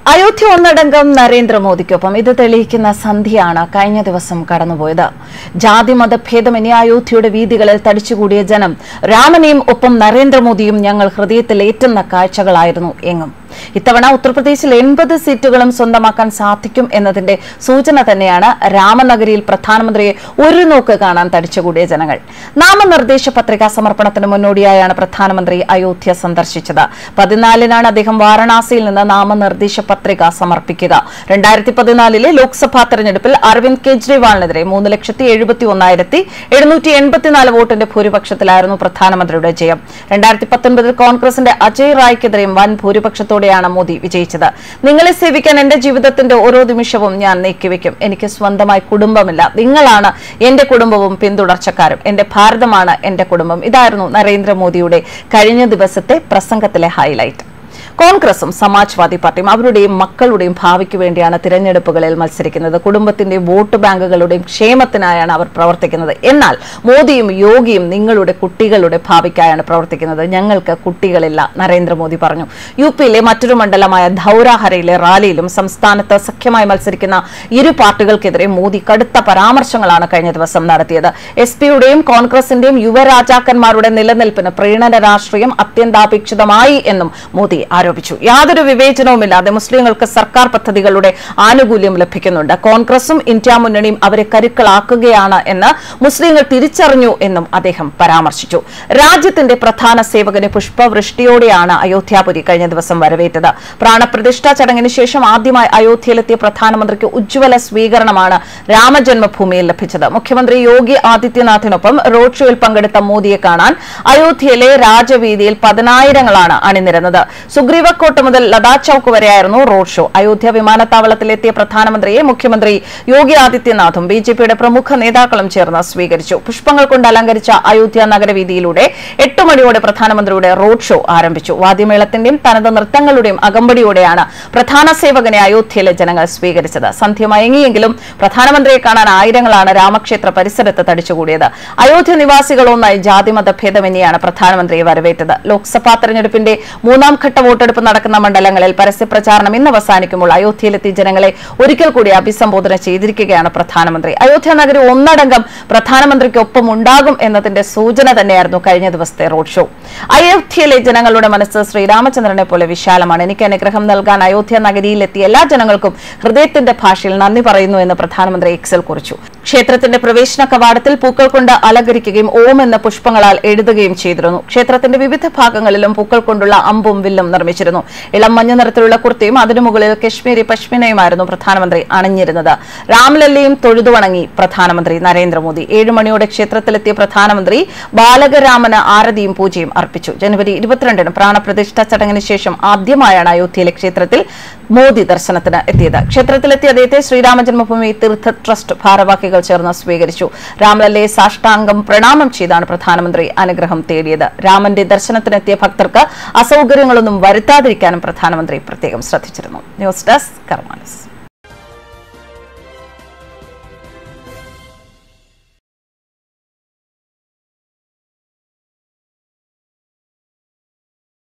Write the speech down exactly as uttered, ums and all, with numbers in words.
അയോധ്യ ഒന്നടങ്കം നരേന്ദ്രമോദിക്കൊപ്പം ഇത് തെളിയിക്കുന്ന സന്ധ്യയാണ് കഴിഞ്ഞ ദിവസം കടന്നുപോയത്. ജാതി മതഭേദമന്യേ അയോധ്യയുടെ വീഥികളിൽ തടിച്ചുകൂടിയ ജനം രാമനെയും ഒപ്പം നരേന്ദ്രമോദിയും ഞങ്ങൾ ഹൃദയത്തിൽ ഏറ്റുന്ന കാഴ്ചകളായിരുന്നു എങ്ങും. ഇത്തവണ ഉത്തർപ്രദേശിൽ എൺപത് സീറ്റുകളും സ്വന്തമാക്കാൻ സാധിക്കും എന്നതിന്റെ സൂചന തന്നെയാണ് രാമനഗരിയിൽ പ്രധാനമന്ത്രിയെ ഒരു നോക്ക് കാണാൻ തടിച്ചുകൂടിയ ജനങ്ങൾ. നാമനിർദ്ദേശ പത്രികാ സമർപ്പണത്തിന് മുന്നോടിയായാണ് പ്രധാനമന്ത്രി അയോധ്യ സന്ദർശിച്ചത്. പതിനാലിനാണ് അദ്ദേഹം വാരണാസിയിൽ നിന്ന് നാമനിർദ്ദേശ പത്രിക സമർപ്പിക്കുക. രണ്ടായിരത്തി പതിനാലിലെ ലോക്സഭാ തെരഞ്ഞെടുപ്പിൽ അരവിന്ദ് കെജ്രിവാളിനെതിരെ മൂന്ന് ലക്ഷത്തി എഴുപത്തി ഒന്നായിരത്തി എഴുന്നൂറ്റി എൺപത്തിനാല് വോട്ടിന്റെ ഭൂരിപക്ഷത്തിലായിരുന്നു പ്രധാനമന്ത്രിയുടെ ജയം. രണ്ടായിരത്തി പത്തൊൻപതിൽ കോൺഗ്രസിന്റെ അജയ് റായ്ക്കെതിരെയും വൻ ഭൂരിപക്ഷത്തോടെയാണ് മോദി വിജയിച്ചത്. നിങ്ങളെ സേവിക്കാൻ എന്റെ ജീവിതത്തിന്റെ ഓരോ നിമിഷവും ഞാൻ നീക്കിവെക്കും. എനിക്ക് സ്വന്തമായി കുടുംബമില്ല, നിങ്ങളാണ് എന്റെ കുടുംബവും പിന്തുടർച്ചക്കാരും. എന്റെ ഭാരതമാണ് എന്റെ കുടുംബം. ഇതായിരുന്നു നരേന്ദ്രമോദിയുടെ കഴിഞ്ഞ ദിവസത്തെ പ്രസംഗത്തിലെ ഹൈലൈറ്റ്. കോൺഗ്രസും സമാജ്വാദി പാർട്ടിയും അവരുടെയും മക്കളുടെയും ഭാവിക്ക് വേണ്ടിയാണ് തിരഞ്ഞെടുപ്പുകളിൽ മത്സരിക്കുന്നത്. കുടുംബത്തിന്റെയും വോട്ട് ബാങ്കുകളുടെയും ക്ഷേമത്തിനായാണ് അവർ പ്രവർത്തിക്കുന്നത്. എന്നാൽ മോദിയും യോഗിയും നിങ്ങളുടെ കുട്ടികളുടെ ഭാവിക്കായാണ് പ്രവർത്തിക്കുന്നത്. ഞങ്ങൾക്ക് കുട്ടികളില്ല, നരേന്ദ്രമോദി പറഞ്ഞു. യു പിയിലെ മറ്റൊരു മണ്ഡലമായ ധൌരാഹരയിലെ റാലിയിലും സംസ്ഥാനത്ത് സഖ്യമായി മത്സരിക്കുന്ന ഇരു പാർട്ടികൾക്കെതിരെ മോദി കടുത്ത പരാമർശങ്ങളാണ് കഴിഞ്ഞ ദിവസം നടത്തിയത്. എസ് പിയുടെയും കോൺഗ്രസിന്റെയും യുവരാജാക്കന്മാരുടെ നിലനിൽപ്പിന് പ്രീണന രാഷ്ട്രീയം അത്യന്താപേക്ഷിതമായി എന്നും മോദി ആരോപിച്ചു. യാതൊരു വിവേചനവുമില്ലാതെ മുസ്ലിങ്ങൾക്ക് സർക്കാർ പദ്ധതികളുടെ ആനുകൂല്യം ലഭിക്കുന്നുണ്ട്. കോൺഗ്രസും ഇന്ത്യ മുന്നണിയും അവരെ കരുക്കളാക്കുകയാണ് എന്ന് മുസ്ലിങ്ങൾ തിരിച്ചറിഞ്ഞു എന്നും അദ്ദേഹം പരാമർശിച്ചു. രാജ്യത്തിന്റെ പ്രധാന സേവകനെ പുഷ്പവൃഷ്ടിയോടെയാണ് അയോധ്യാപുരി കഴിഞ്ഞ ദിവസം വരവേറ്റത്. പ്രാണപ്രതിഷ്ഠാ ചടങ്ങിന് ശേഷം ആദ്യമായി അയോധ്യയിലെത്തിയ പ്രധാനമന്ത്രിക്ക് ഉജ്ജ്വല സ്വീകരണമാണ് രാമജന്മഭൂമിയിൽ ലഭിച്ചത്. മുഖ്യമന്ത്രി യോഗി ആദിത്യനാഥിനൊപ്പം റോഡ് ഷോയിൽ പങ്കെടുത്ത മോദിയെ കാണാൻ അയോധ്യയിലെ രാജവീതിയിൽ പതിനായിരങ്ങളാണ് അണിനിരന്നത്. സുഗ്രീവക്കോട്ട മുതൽ ലതാ ചൌക്ക് വരെയായിരുന്നു റോഡ് ഷോ. അയോധ്യ വിമാനത്താവളത്തിലെത്തിയ പ്രധാനമന്ത്രിയെ മുഖ്യമന്ത്രി യോഗി ആദിത്യനാഥും ബി ജെ പിയുടെ പ്രമുഖ നേതാക്കളും ചേർന്ന് സ്വീകരിച്ചു. പുഷ്പങ്ങൾ കൊണ്ട് അലങ്കരിച്ച അയോധ്യ നഗരവീതിയിലൂടെ എട്ട് മണിയോടെ പ്രധാനമന്ത്രിയുടെ റോഡ് ഷോ ആരംഭിച്ചു. വാദ്യമേളത്തിന്റെയും തനത് നൃത്തങ്ങളുടെയും അകമ്പടിയോടെയാണ് പ്രധാന സേവകനെ അയോധ്യയിലെ ജനങ്ങൾ സ്വീകരിച്ചത്. സന്ധ്യ മയങ്ങിയെങ്കിലും പ്രധാനമന്ത്രിയെ കാണാൻ ആയിരങ്ങളാണ് രാമക്ഷേത്ര പരിസരത്ത് തടിച്ചുകൂടിയത്. അയോധ്യ നിവാസികൾ ഒന്നായി ജാതിമത ഭേദമന്യെയാണ് പ്രധാനമന്ത്രിയെ വരവേറ്റത്. ലോക്സഭാ തെരഞ്ഞെടുപ്പിന്റെ മൂന്നാം ഘട്ട വോട്ടെടുപ്പ് നടക്കുന്ന മണ്ഡലങ്ങളിൽ പരസ്യപ്രചാരണം ഇന്ന് അവസാനിക്കുമ്പോൾ അയോധ്യയിലെത്തി ജനങ്ങളെ ഒരിക്കൽ കൂടി അഭിസംബോധന ചെയ്തിരിക്കുകയാണ് പ്രധാനമന്ത്രി. അയോധ്യ നഗരി ഒന്നടങ്കം പ്രധാനമന്ത്രിക്കൊപ്പം ഉണ്ടാകും എന്നതിന്റെ സൂചന തന്നെയായിരുന്നു കഴിഞ്ഞ ദിവസത്തെ റോഡ് ഷോ. അയോധ്യയിലെ ജനങ്ങളുടെ മനസ്സ് ശ്രീരാമചന്ദ്രനെ പോലെ വിശാലമാണ്. എനിക്ക് അനുഗ്രഹം നൽകാൻ അയോധ്യ നഗരിയിലെത്തിയ എല്ലാ ജനങ്ങൾക്കും ഹൃദയത്തിന്റെ ഭാഷയിൽ നന്ദി പറയുന്നു എന്ന് പ്രധാനമന്ത്രി എക്സിൽ കുറിച്ചു. ക്ഷേത്രത്തിന്റെ പ്രവേശന കവാടത്തിൽ പൂക്കൾ കൊണ്ട് അലങ്കരിക്കുകയും ഓം എന്ന പുഷ്പങ്ങളാൽ എഴുതുകയും ചെയ്തിരുന്നു. ക്ഷേത്രത്തിന്റെ വിവിധ ഭാഗങ്ങളിലും പൂക്കൾ കൊണ്ടുള്ള അമ്പും വില്ലും നിർമ്മിച്ചിരുന്നു. ഇളം മഞ്ഞ നിറത്തിലുള്ള കുർത്തയും അതിനു മുകളിൽ കശ്മീരി പശ്മിനയുമായിരുന്നു പ്രധാനമന്ത്രി അണിഞ്ഞിരുന്നത്. രാംലല്ലയും തൊഴുതുവണങ്ങി പ്രധാനമന്ത്രി നരേന്ദ്രമോദി. ഏഴു മണിയോടെ ക്ഷേത്രത്തിലെത്തിയ പ്രധാനമന്ത്രി ബാലകരാമന് ആരതിയും പൂജയും അർപ്പിച്ചു. ജനുവരി ഇരുപത്തിരണ്ടിന് പ്രാണപ്രതിഷ്ഠാ ചടങ്ങിന് ശേഷം ആദ്യമായാണ് അയോധ്യയിലെ ക്ഷേത്രത്തിൽ മോദി ദർശനത്തിന് എത്തിയത്. ക്ഷേത്രത്തിലെത്തിയ അദ്ദേഹത്തെ ശ്രീരാമജന്മഭൂമി തീർത്ഥ ട്രസ്റ്റ് ഭാരവാഹികൾ ചേർന്ന് സ്വീകരിച്ചു. രാംലല്ലയെ സാഷ്ടാംഗം പ്രണാമം ചെയ്താണ് പ്രധാനമന്ത്രി അനുഗ്രഹം തേടിയത്. രാമന്റെ ദർശനത്തിനെത്തിയ ഭക്തർക്ക് അസൗകര്യങ്ങളൊന്നും വരുത്താതിരിക്കാനും പ്രധാനമന്ത്രി പ്രത്യേകം ശ്രദ്ധിച്ചിരുന്നു. News desk Karma news.